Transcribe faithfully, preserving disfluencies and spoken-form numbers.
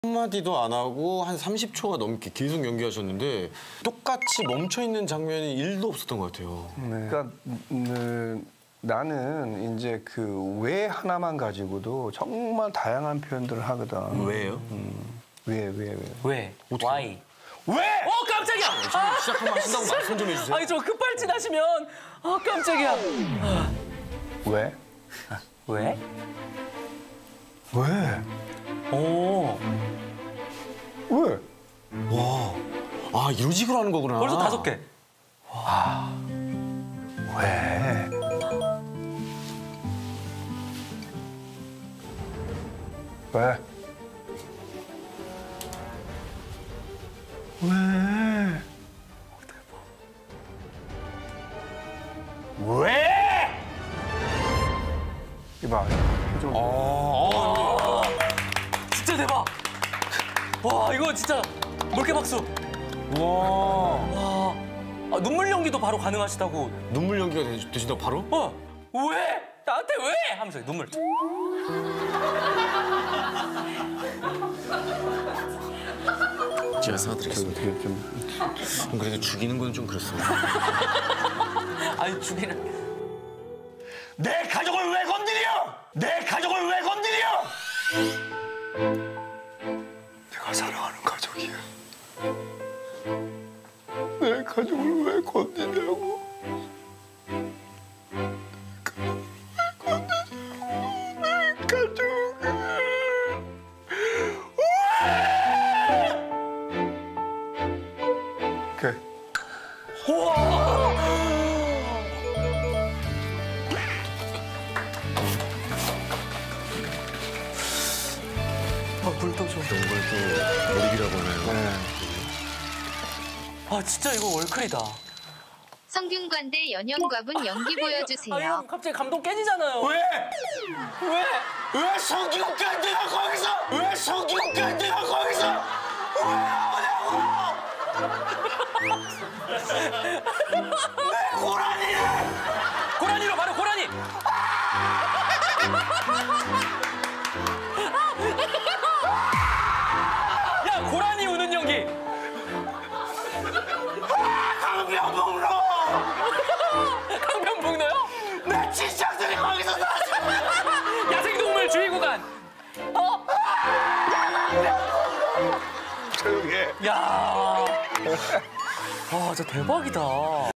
한마디도 안 하고 한 삼십 초가 넘게 계속 연기하셨는데 똑같이 멈춰있는 장면이 일도 없었던 것 같아요. 네. 그러니까 음, 나는 이제 그 왜 하나만 가지고도 정말 다양한 표현들을 하거든. 왜요? 음, 왜, 왜, 왜. 왜? 어떻게? Why? 왜? 어, 깜짝이야! 아, 시작하면 하신다고 말씀 좀 해주세요. 아니, 저 급발진하시면, 아, 깜짝이야. 왜? 왜? 왜? 오, 왜? 와, 아 이런 식으로 하는 거구나. 벌써 다섯 개. 왜? 왜? 왜? 왜? 이봐, 표정. 아, 진짜 대박. 와, 이거 진짜 물개 박수. 와, 와, 아, 눈물 연기도 바로 가능하시다고. 눈물 연기가 되, 되신다고 바로? 어, 왜? 나한테 왜? 하면서 눈물. 제가 사드리겠습니다. 되게 좀. 그래도 죽이는 건 좀 그렇습니다. 아니, 죽이는. 내 가족을 왜 건드려? 내 가족을 왜 건드려? 내가 사랑하는 가족이야. 내 가족을 왜 건드냐고. 내 가족을 왜? 오케이. 우와! 아, 불떠줘. 이런 걸 또 몰입이라고 하나요? 네. 아, 진짜 이거 월클이다. 성균관대 연영과분 연기 보여주세요. 아, 형 갑자기 감동 깨지잖아요. 왜? 왜? 왜 성균관대가 거기서? 왜 성균관대가 거기서? 왜 오냐고? 내 고라니를! 고라니로 바로 고라니! 야, 고라니 우는 연기! 강변북로! 강변북로요? 내 친척들이 거기서 나서! 야생동물 주의구간! 어? 조용히 해. 야, 아, 진짜 대박이다.